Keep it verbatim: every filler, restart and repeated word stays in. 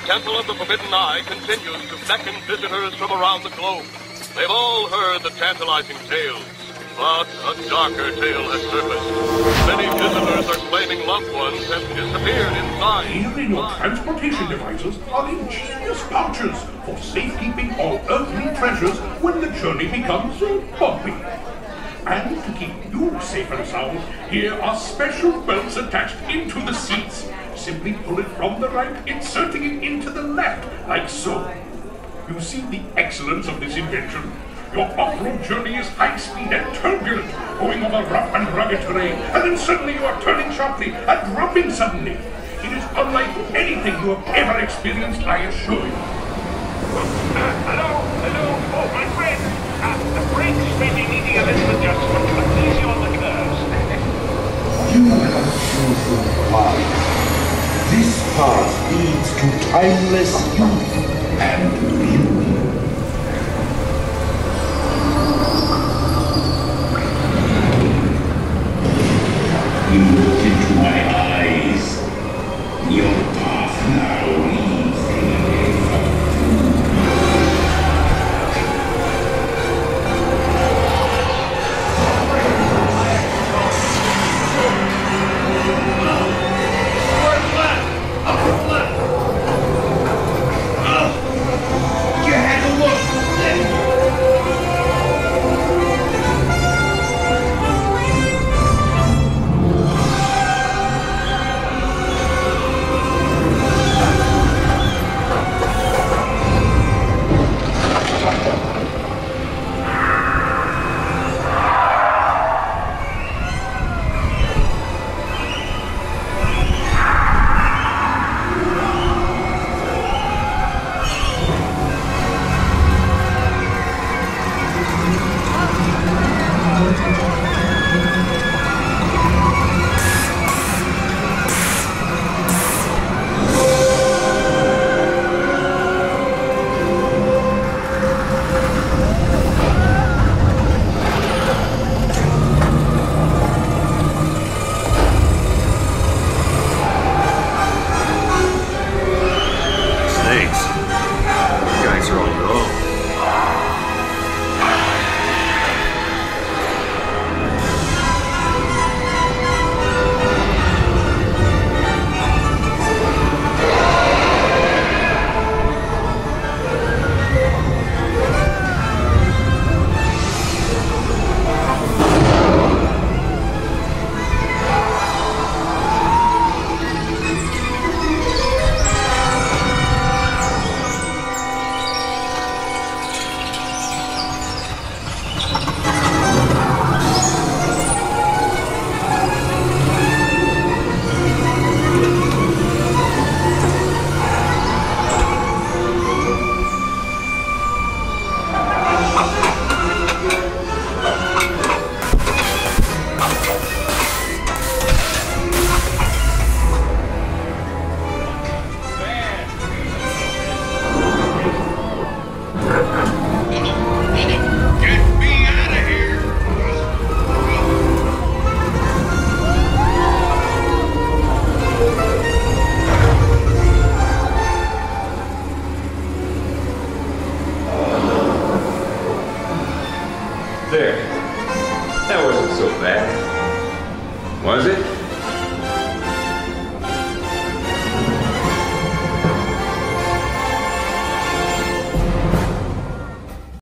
Temple of the Forbidden Eye continues to beckon visitors from around the globe. They've all heard the tantalizing tales, but a darker tale has surfaced. Many visitors are claiming loved ones have disappeared inside. Here in your transportation devices are ingenious pouches for safekeeping all earthly treasures when the journey becomes uh, bumpy. And to keep you safe and sound, here are special belts attached into the seats. Simply pull it from the right, inserting it into the left, like so. You see the excellence of this invention? Your off-road journey is high speed and turbulent, going over rough and rugged terrain, and then suddenly you are turning sharply and dropping suddenly. It is unlike anything you have ever experienced, I assure you. Uh, hello, hello, oh, my friend. Uh, the brakes may be needing a little adjustment, but easy on the curves. You have chosen wise. This path leads to timeless youth and beauty. You